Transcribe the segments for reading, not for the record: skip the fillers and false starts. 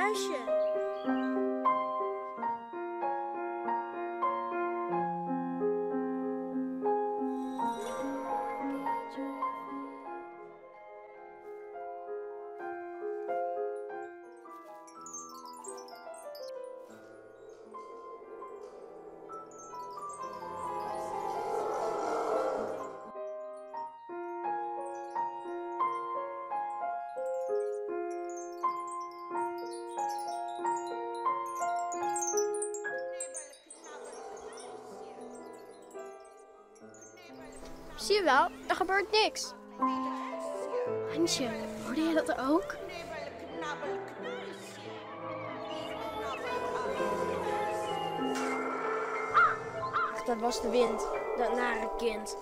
huisje. Zie je wel, er gebeurt niks. Hansje, hoorde jij dat ook? Ach, dat was de wind, dat nare kind.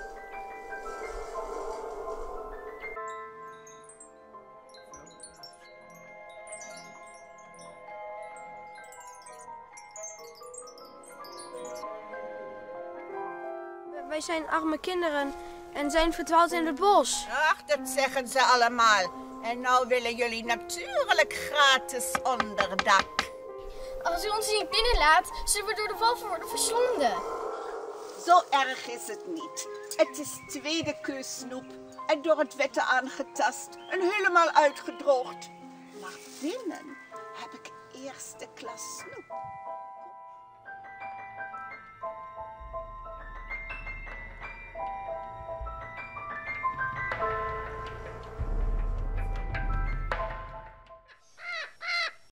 Wij zijn arme kinderen en zijn verdwaald in het bos. Ach, dat zeggen ze allemaal. En nou willen jullie natuurlijk gratis onderdak. Als u ons niet binnenlaat, zullen we door de walven worden verslonden. Zo erg is het niet. Het is tweede keus snoep en door het wetten aangetast en helemaal uitgedroogd. Maar binnen heb ik eerste klas snoep.